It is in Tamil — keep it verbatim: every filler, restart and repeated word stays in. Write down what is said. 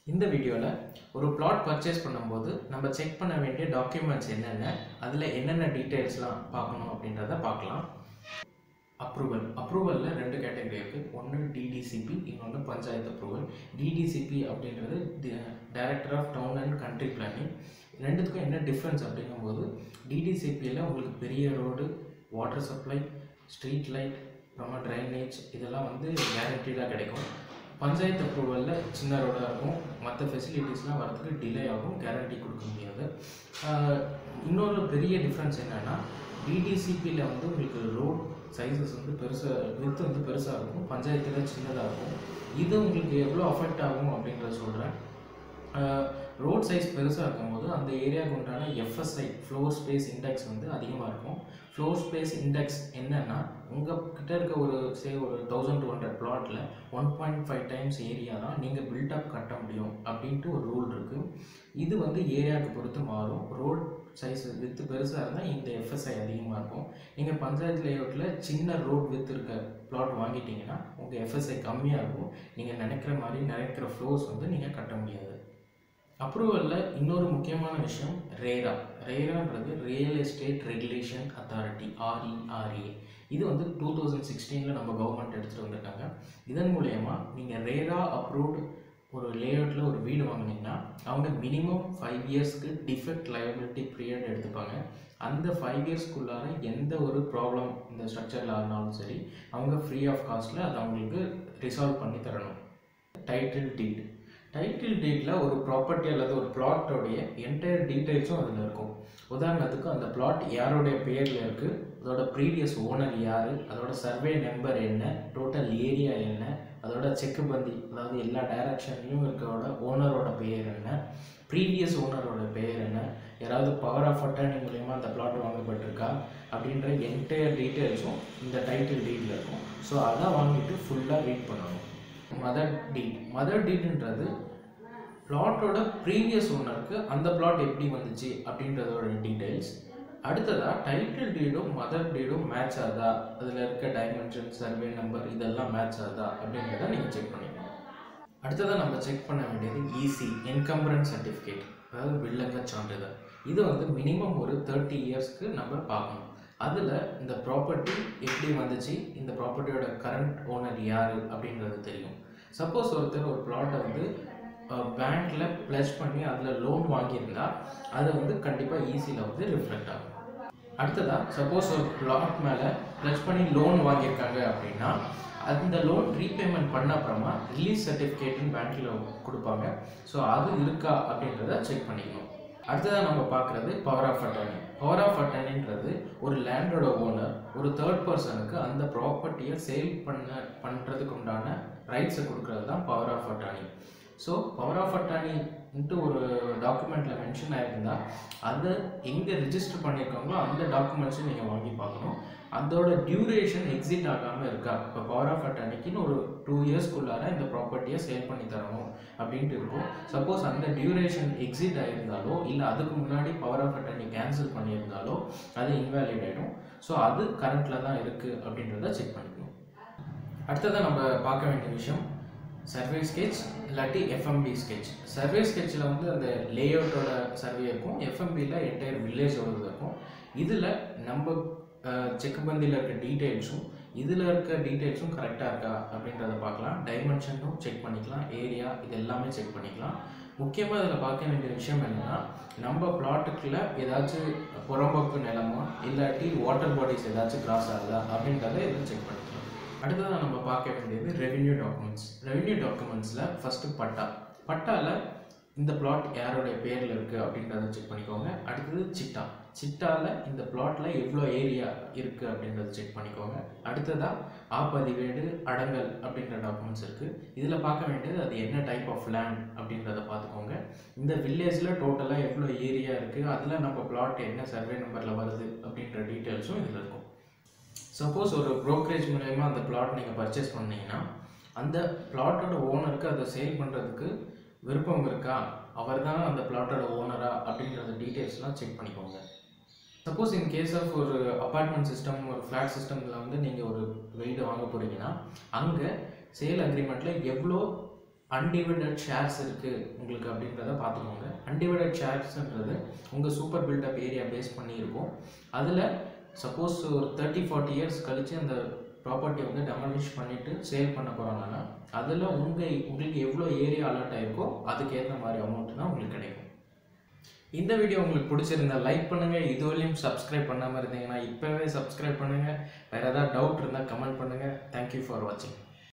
இந்த வீடியோல ஒரு plot purchase பண்ணும்போது நம்ம செக் பண்ண வேண்டிய டாக்குமெண்ட்ஸ் என்னென்ன, அதுல என்னென்ன டீடைல்ஸ்லாம் பார்க்கணும் அப்படின்றத பார்க்கலாம். அப்ரூவல் அப்ரூவல்ல ரெண்டு கேட்டகரி இருக்கு. ஒன்று டிடிசிபி, இன்னொன்று பஞ்சாயத்து அப்ரூவல். டிடிசிபி அப்படின்றது director of town and country planning. ரெண்டுத்துக்கும் என்ன டிஃப்ரென்ஸ் அப்படிங்கும்போது டிடிசிபியில் உங்களுக்கு பெரிய road, water supply, street light, அப்புறமா ட்ரைனேஜ் இதெல்லாம் வந்து கேரண்டீடாக கிடைக்கும். பஞ்சாயத்து அப்ரூவலில் சின்ன ரோடாக இருக்கும், மற்ற ஃபெசிலிட்டிஸ்லாம் வரதுக்கு டிலே ஆகும், கேரண்டி கொடுக்க முடியாது. இன்னொரு பெரிய டிஃப்ரென்ஸ் என்னென்னா டிடிசிபியில் வந்து உங்களுக்கு ரோட் சைஸஸ் வந்து பெருசாக வித்து வந்து பெருசாக இருக்கும், பஞ்சாயத்தில் சின்னதாக இருக்கும். இது உங்களுக்கு எவ்வளோ அஃபெக்ட் ஆகும் அப்படின்றத சொல்கிறேன். ரோட் சைஸ் பெருசாக இருக்கும்போது அந்த ஏரியாவுக்கு உண்டான எஃப்எஸ்ஐ ஃப்ளோர் ஸ்பேஸ் இண்டெக்ஸ் வந்து அதிகமாக இருக்கும். ஃப்ளோர் ஸ்பேஸ் இண்டெக்ஸ் என்னென்னா உங்கள் கிட்ட இருக்க ஒரு சே ஒரு தௌசண்ட் டூ ஹண்ட்ரட் பிளாட்டில் one point five times area தான் நீங்கள் பில்டப் கட்ட முடியும் அப்படின்ட்டு ஒரு ரூல் இருக்குது. இது வந்து ஏரியாவுக்கு பொறுத்து மாறும். ரோட் சைஸ் வித்து பெருசாக இருந்தால் இந்த எஃப்எஸ்ஐ அதிகமாக இருக்கும். நீங்கள் பஞ்சாயத்து லேஅவுட்டில் சின்ன ரோட் வித்து இருக்க பிளாட் வாங்கிட்டீங்கன்னா உங்கள் எஃப்எஸ்ஐ கம்மியாக இருக்கும். நீங்கள் நினைக்கிற மாதிரி நினைக்கிற ஃப்ளோர்ஸ் வந்து நீங்கள் கட்ட முடியாது. அப்ரூவலில் இன்னொரு முக்கியமான விஷயம் ரேரா. ரேரான்றது real estate regulation authority, RERA. இது வந்து டூ தௌசண்ட் சிக்ஸ்டீனில் நம்ம கவர்மெண்ட் எடுத்துகிட்டு வந்திருக்காங்க. இதன் மூலயமா நீங்கள் ரேரா அப்ரூவ்டு ஒரு லேஅவுட்டில் ஒரு வீடு வாங்கினீங்கன்னா அவங்க மினிமம் ஃபைவ் இயர்ஸ்க்கு டிஃபெக்ட் லயபிலிட்டி பீரியட் எடுத்துப்பாங்க. அந்த ஃபைவ் இயர்ஸ்க்குள்ளார எந்த ஒரு ப்ராப்ளம் இந்த ஸ்ட்ரக்சரில் ஆனாலும் சரி அவங்க ஃப்ரீ ஆஃப் காஸ்ட்டில் அதை அவங்களுக்கு ரிசால்வ் பண்ணி தரணும். டைட்டில் டீட் டைட்டில் டீட்டில் ஒரு ப்ராப்பர்ட்டி அல்லது ஒரு பிளாட்டோடைய என்டையர் டீட்டெயில்ஸும் அதில் இருக்கும். உதாரணத்துக்கு அந்த பிளாட் யாருடைய பேரில் இருக்குது, அதோட ப்ரீவியஸ் ஓனர் யார், அதோட சர்வே நம்பர் என்ன, டோட்டல் ஏரியா என்ன, அதோட செக்கு பந்தி அதாவது எல்லா டைரக்ஷன்லையும் இருக்கிறோட ஓனரோட பெயர் என்ன, ப்ரீவியஸ் ஓனரோட பெயர் என்ன, யாராவது பவர் ஆஃப் அட்டார்னி மூலயமா அந்த பிளாட் வாங்கப்பட்டிருக்கா அப்படின்ற என்டையர் டீட்டெயில்ஸும் இந்த டைட்டில் டீட்டில் இருக்கும். ஸோ அதை வாங்கிட்டு ஃபுல்லாக ரீட் பண்ணணும். மதர் டீட் மதர் டீட்ன்றது பிளாட்டோட ப்ரீவியஸ் ஓனருக்கு அந்த பிளாட் எப்படி வந்துச்சு அப்படின்றதோட டீட்டெயில்ஸ். அடுத்ததாக டைட்டில் டீடும் மதர் டீடும் மேட்ச் ஆகுதா, அதில் இருக்க டைமென்ஷன், சர்வே நம்பர் இதெல்லாம் மேட்ச் ஆகுதா அப்படின்றத நீங்கள் செக் பண்ணிக்கணும். அடுத்ததாக நம்ம செக் பண்ண வேண்டியது ஈசி என்கம்பரன்ஸ் சர்டிஃபிகேட், அதாவது வில்லங்க சான்றிதழ். இது வந்து மினிமம் ஒரு தேர்ட்டி இயர்ஸ்க்கு நம்ம பார்க்கணும். அதில் இந்த ப்ராப்பர்ட்டி எப்படி வந்துச்சு, இந்த ப்ராப்பர்ட்டியோட கரண்ட் ஓனர் யார் அப்படின்றது தெரியும். சப்போஸ் ஒருத்தர் ஒரு பிளாட்டை வந்து பேங்க்கில் ப்ளஸ் பண்ணி அதில் லோன் வாங்கியிருந்தா அது வந்து கண்டிப்பாக ஈஸியில் வந்து ரிஃப்ளெக்ட் ஆகும். அடுத்ததாக சப்போஸ் ஒரு பிளாட் மேலே ப்ளஸ் பண்ணி லோன் வாங்கியிருக்காங்க அப்படின்னா அந்த லோன் ரீபேமெண்ட் பண்ண அப்புறமா ரிலீஸ் சர்டிஃபிகேட்டுன்னு பேங்க்கில் கொடுப்பாங்க. ஸோ அது இருக்கா அப்படின்றத செக் பண்ணிக்கணும். அடுத்ததாக நம்ம பார்க்குறது power of attorney. Power of அட்டார்னின்றது ஒரு லேண்டோட ஓனர் ஒரு தேர்ட் பர்சனுக்கு அந்த ப்ராப்பர்ட்டியை சேல் பண்ண பண்ணுறதுக்கு உண்டான ரைட்ஸை கொடுக்கறது தான் power of attorney. So power of அட்டார்னின்ட்டு ஒரு டாக்குமெண்ட்டில் மென்ஷன் ஆகிருந்தால் அதை எங்கே ரிஜிஸ்டர் பண்ணியிருக்காங்களோ அந்த டாக்குமெண்ட்ஸும் நீங்கள் வாங்கி பார்க்கணும். அதோட டியூரேஷன் எக்ஸிட் ஆகாமல் இருக்கா. இப்போ பவர் ஆஃப் அட்டார்னிக்குன்னு ஒரு டூ இயர்ஸ்க்குள்ளார இந்த ப்ராப்பர்ட்டியை சேல் பண்ணி தரணும் அப்படின்ட்டு இருக்கும். சப்போஸ் அந்த டியூரேஷன் எக்ஸிட் ஆகியிருந்தாலோ இல்லை அதுக்கு முன்னாடி பவர் ஆஃப் அட்டார்னி கேன்சல் பண்ணியிருந்தாலோ அது இன்வேலிட் ஆகிடும். ஸோ அது கரண்ட்டில் தான் இருக்குது அப்படின்றத செக் பண்ணிக்கணும். அடுத்ததாக நம்ம பார்க்க வேண்டிய விஷயம் சர்வே ஸ்கெட்ச் இல்லாட்டி எஃப்எம்பி ஸ்கெட்ச். சர்வே ஸ்கெட்சில் வந்து அந்த லேஅவுட்டோட சர்வே இருக்கும், எஃப்எம்பியில் என்டையர் வில்லேஜோட இருக்கும். இதில் நம்ம செக்கு பந்தியில் இருக்க டீட்டெயில்ஸும் இதில் இருக்க டீட்டெயில்ஸும் கரெக்டாக இருக்கா அப்படின்றத பார்க்கலாம். டைமென்ஷனும் செக் பண்ணிக்கலாம், ஏரியா இது எல்லாமே செக் பண்ணிக்கலாம். முக்கியமாக இதில் பார்க்க வேண்டிய விஷயம் என்னென்னா நம்ம பிளாட்டுக்குள்ள ஏதாச்சும் புறம்போக்கு நிலமா இல்லாட்டி வாட்டர் பாடிஸ் ஏதாச்சும் கிராஸ் ஆகுதா அப்படின்றத இதில் செக் பண்ணிக்கலாம். அடுத்ததாக நம்ம பார்க்க வேண்டியது ரெவென்யூ டாக்குமெண்ட்ஸ். ரெவென்யூ டாக்குமெண்ட்ஸில் ஃபஸ்ட்டு பட்டா. பட்டாவில் இந்த பிளாட் யாருடைய பேரில் இருக்குது அப்படின்றத செக் பண்ணிக்கோங்க. அடுத்தது சிட்டா. சிட்டாவில் இந்த பிளாட்டில் எவ்வளோ ஏரியா இருக்குது அப்படின்றத செக் பண்ணிக்கோங்க. அடுத்ததாக ஆப்பதிவேடு, அடங்கல் அப்படின்ற டாக்குமெண்ட்ஸ் இருக்குது. இதில் பார்க்க வேண்டியது அது என்ன டைப் ஆஃப் லேண்ட் அப்படின்றத பார்த்துக்கோங்க. இந்த வில்லேஜில் டோட்டலாக எவ்வளோ ஏரியா இருக்குது, அதில் நம்ம பிளாட் என்ன சர்வே நம்பரில் வருது அப்படின்ற டீட்டெயில்ஸும் இதில் இருக்கும். சப்போஸ் ஒரு ப்ரோக்கரேஜ் மூலயமா அந்த பிளாட் நீங்கள் பர்ச்சேஸ் பண்ணிங்கன்னா அந்த பிளாட்டோட ஓனருக்கு அதை சேல் பண்ணுறதுக்கு விருப்பம் இருக்கா, அவர் தான் அந்த பிளாட்டோட ஓனரா அப்படின்றத டீட்டெயில்ஸ்லாம் செக் பண்ணிக்கோங்க. சப்போஸ் இன் கேஸ் ஆஃப் ஒரு அப்பார்ட்மெண்ட் சிஸ்டம், ஒரு ஃப்ளாட் சிஸ்டமில் வந்து நீங்கள் ஒரு வீடு வாங்க போகிறீங்கன்னா அங்கே சேல் அக்ரிமெண்ட்டில் எவ்வளோ அன்டிவைடட் ஷேர்ஸ் இருக்குது உங்களுக்கு அப்படின்றத பார்த்துக்கோங்க. அன்டிவைடட் ஷேர்ஸ்ன்றது உங்கள் சூப்பர் பில்டப் ஏரியா பேஸ் பண்ணி இருக்கும். அதில் சப்போஸ் ஒரு தேர்ட்டி ஃபார்ட்டி இயர்ஸ் கழித்து அந்த ப்ராப்பர்ட்டி வந்து டெமாலிஷ் பண்ணிவிட்டு சேல் பண்ண போகிறாங்கன்னா அதில் உங்கள் உங்களுக்கு எவ்வளோ ஏரியா அலாட் ஆகிருக்கோ அதுக்கேற்ற மாதிரி அமௌண்ட் தான் உங்களுக்கு கிடைக்கும். இந்த வீடியோ உங்களுக்கு பிடிச்சிருந்தா லைக் பண்ணுங்கள். இதுவரையும் சப்ஸ்கிரைப் பண்ணாமல் இருந்தீங்கன்னா இப்போவே சப்ஸ்கிரைப் பண்ணுங்கள். வேறு ஏதாவது டவுட் இருந்தால் கமெண்ட் பண்ணுங்கள். தேங்க்யூ ஃபார் வாட்சிங்.